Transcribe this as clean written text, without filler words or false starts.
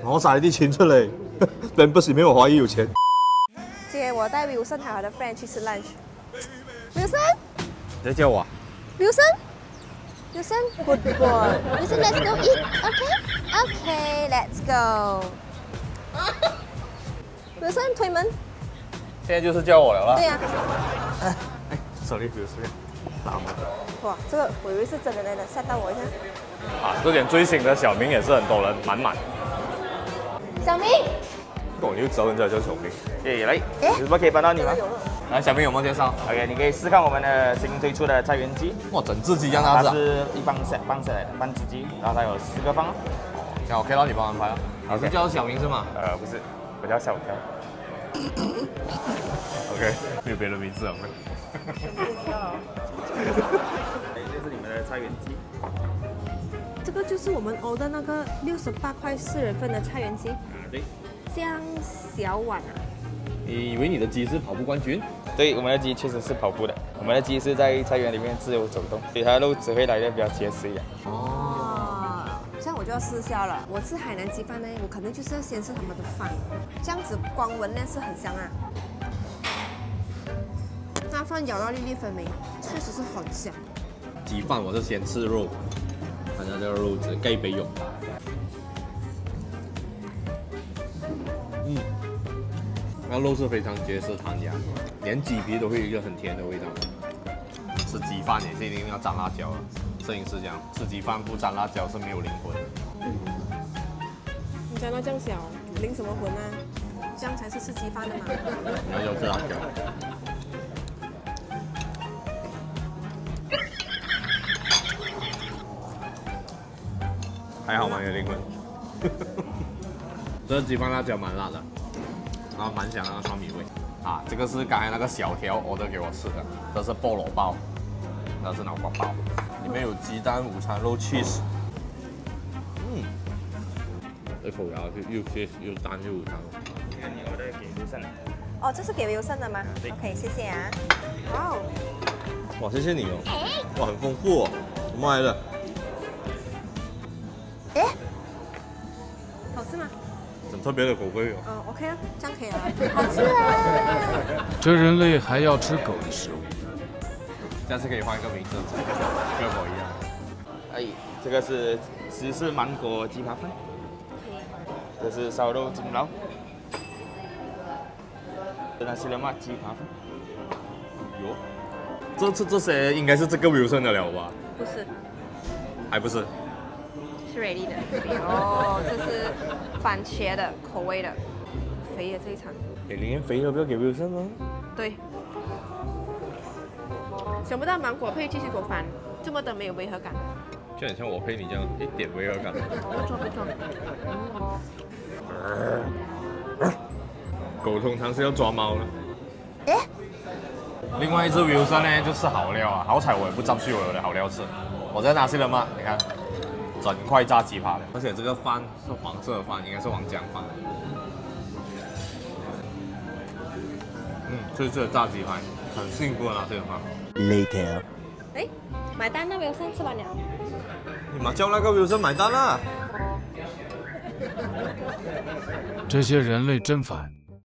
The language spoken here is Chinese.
我晒啲錢出嚟 ，Ben 不是沒有懷疑有錢。 姐，我帶 Wilson 和他的 friend 去吃 lunch。Wilson， 你在叫我 ？Wilson，Good boy。Wilson，let's go eat。Okay，let's go。Wilson，推門。 現在就是叫我了啦。 對呀。 手裏比如說，打嗎？ 哇，這個我以為是真的來的，嚇到我一下。 啊，這點追星的小明也是很多人，滿。 小明。 我就知道人家叫小明。來，有什麼可以幫到你嗎？來，小明有沒有介紹 ？OK， 你可以試看我們的新推出的菜園雞。哇，整隻雞這樣大隻。它是一磅 set 來的，半隻雞，然後它有4個方。哦，這樣 OK，讓你幫安排了。你是叫小明是嗎？不是，我叫小飄。OK， 沒有別的名字了。這是你們的菜園雞。 這個就是我們 order 那個68塊4人份的菜園雞。 對。 這樣小碗啊？ 你以為你的雞是跑步冠軍？對，我們的雞確實是跑步的。我們的雞是在菜園裡面自由走動，所以它的肉只會來得比較結實一點。哦，這樣我就要試下了。我吃海南雞飯呢，我肯定就是要先吃他們的飯，這樣子光聞呢是很香啊。那飯咬到粒粒分明，確實是很香。 雞飯我是先吃肉，看下這個肉質蓋杯有。那肉是非常結實彈牙，連雞皮都會有一個很甜的味道。吃雞飯也是一定要蘸辣椒啊！攝影師講，吃雞飯不蘸辣椒是沒有靈魂。 你蘸到這樣小，靈什麼魂啊？這樣才是吃雞飯的嘛。 你要吃辣椒。還好嗎？有靈魂。這個雞飯辣椒蠻辣的。然後蠻香那個糯米味啊，這個是剛才那個小條 order 給我吃的，這是菠蘿包，那是腦瓜包，裡面有雞蛋、午餐肉、cheese，一口咬去又 cheese 又蛋又午餐肉。這個你 order 給 Wilson。 哦，這是給 Wilson 的嗎？OK，謝謝啊。哇哦， 哇，謝謝你哦，哇，很豐富哦，什麼來的？ 哎，好吃嗎？ 很特別的口味哦。 哦 ，OK 啊，這樣可以了，好吃啊！ 這人類還要吃狗的食物， 下次可以換一個名字，跟我一樣。 哎，這個是芝士芒果雞扒飯，這是燒肉金撈，那西冷麥雞扒飯。喲，這些應該是這個 Wilson 的了吧？ 不是， 還不是。 是 ready 的。哦，這是番茄的口味的，肥的這一餐。 你連肥都不要給 Wilson 嗎？ 對。想不到芒果配雞翅狗飯這麼的沒有違和感。 就很像我配你這樣一點違和感。 不錯不錯。 狗通常是要抓貓的。 哎。 另外一隻 Wilson 呢，就吃好料啊，好彩我也不執輸我的好料吃。我在拿西冷麥，你看。整塊炸雞扒的，而且這個飯是黃色的飯，應該是黃薑飯。這炸雞排很幸福啊，這個飯。 Later。 哎，買單啦 ，Wilson 吃完了。 你馬叫那個 Wilson 買單啦。 這些人類真煩。